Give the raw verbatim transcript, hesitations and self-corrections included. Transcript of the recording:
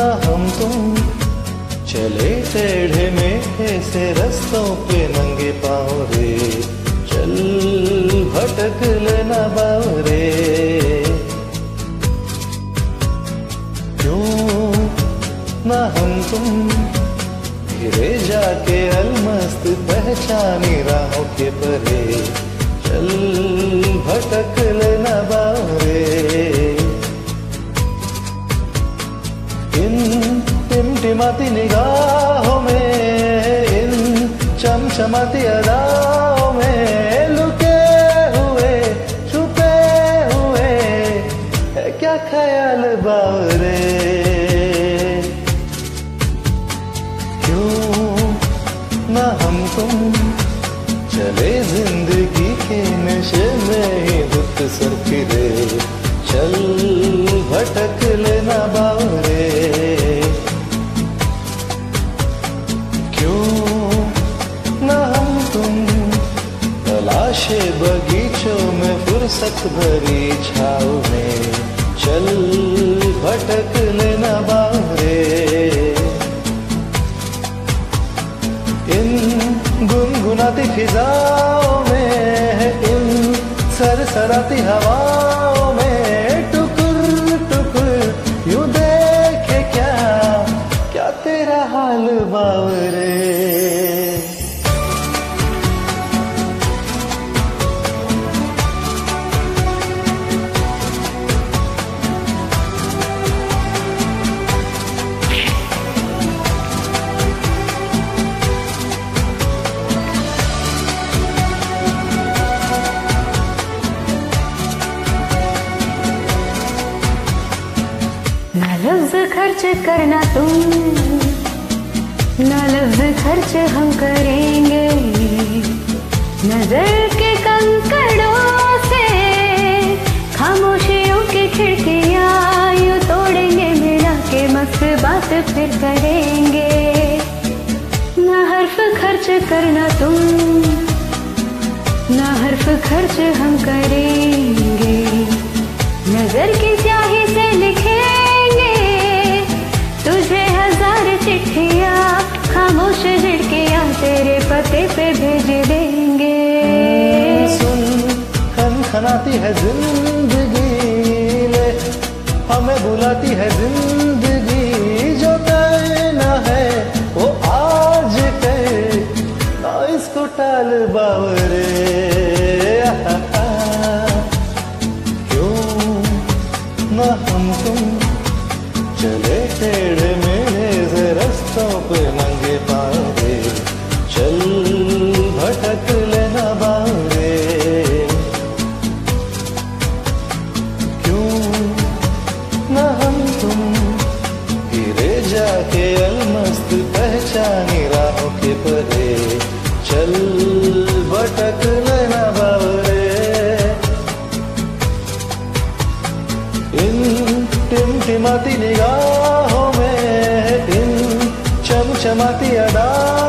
ना हम तुम चले टेढ़े मेढ़े से रस्तों पे नंगे पाँव रे, चल भटक लेना बावरे। क्यों ना हम तुम घिरे जाके अलमस्त पहचानी राहों के परे, चल भटक लेना बावरे। इन टिमटिमाती निगाहों में, इन चमचमाती अदाओं में लुके हुए छुपे हुए है क्या ख्याल बावरे। क्यों ना हम तुम चले जिंदगी के नशे में ही दुख सर फिरे, चल भटक लेना बावरे। तलाशे बगीचों में फुर्सत भरी छाव में, चल भटक लेना बावरे। इन गुनगुनाती फिजाओं में, इन सरसराती हवाओं में टुकुर टुकुर यूं देखे क्या क्या तेरा हाल बावरे। ना लफ्ज़ खर्च करना तुम, ना लफ्ज़ खर्च हम करेंगे, नजर के कंकड़ों से खामोशियों की खिड़कियां यूं तोड़ेंगे, मिला के मस्त बात फिर करेंगे। ना हर्फ खर्च करना तुम, ना हर्फ खर्च हम करेंगे, नजर की स्याही से लिखेंगे तुझे हजार चिट्ठियां, खामोश झिड़कियां तेरे पते पे भेज देंगे। सुन खनखनाती है जिंदगी, ले हमें बुलाती है जिंदगी, जो तय न है वो आज कहे, ना इसको टाल बावरे। क्यों ना हम तुम चले टेढ़े मेढ़े से रस्तों पे नंगे पाँव रे, चल भटक लेना बावरे। क्यों ना हम तुम गिरे जाके अलमस्त पहचानी राहों के परे, चल भटक लेना बावरे। इन टिमटिमाती निगाहों में, इन चमचमाती अदा